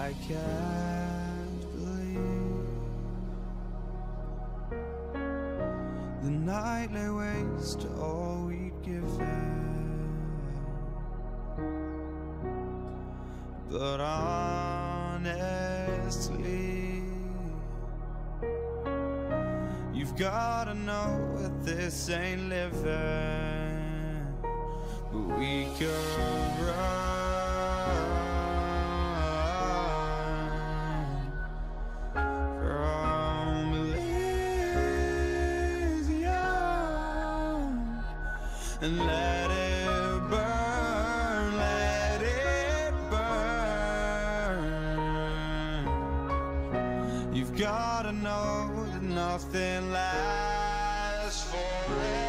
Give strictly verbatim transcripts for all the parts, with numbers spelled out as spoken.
I can't believe the night lay waste to all we'd given. But honestly, you've gotta know that this ain't living. But we could run from Elysium and let it burn, let it burn. You've gotta know that nothing lasts forever.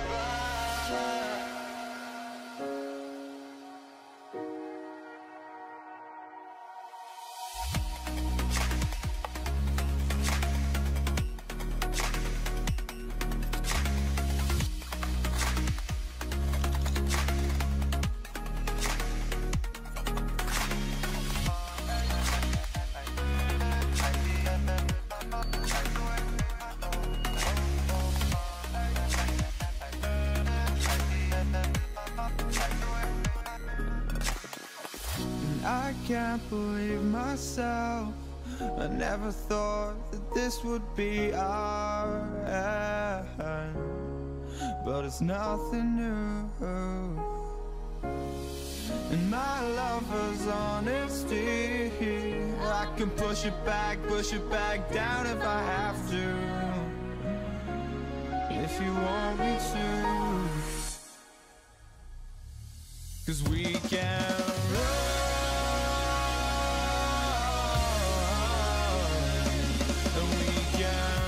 I can't believe myself. I never thought that this would be our end, but it's nothing new. And my lover's honesty, I can push it back, push it back down if I have to, if you want me to. 'Cause we can run, and we can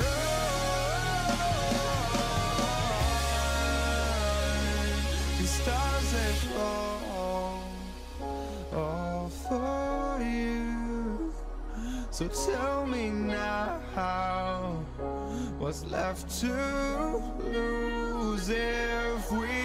run. The stars they fall, all for you. So tell me now, what's left to lose if we